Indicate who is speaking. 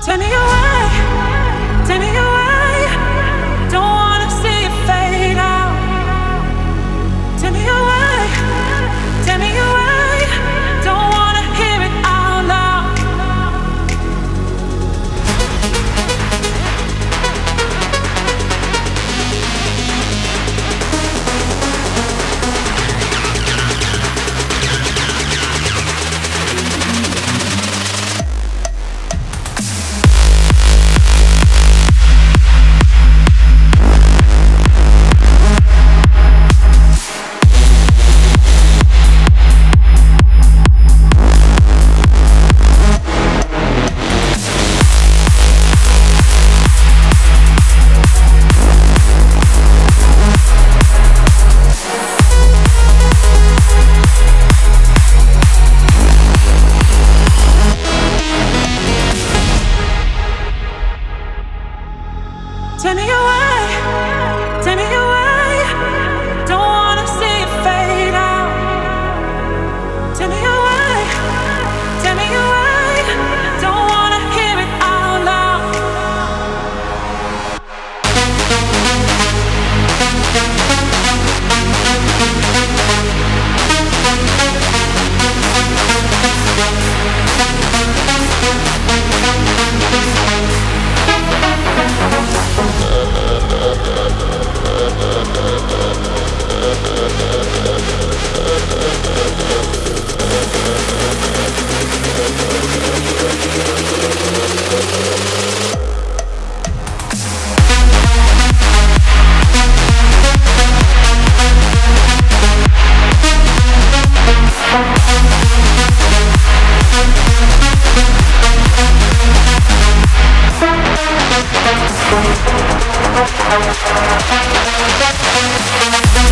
Speaker 1: Tell me your way, tell me your way. Don't wanna see it fade out. Tell me your way, tell me your way. Don't wanna hear it out loud. Tell me your way, tell me your way. Don't wanna see it fade out. Tell me your way, tell me your way. Don't wanna hear it out loud. We'll be right back.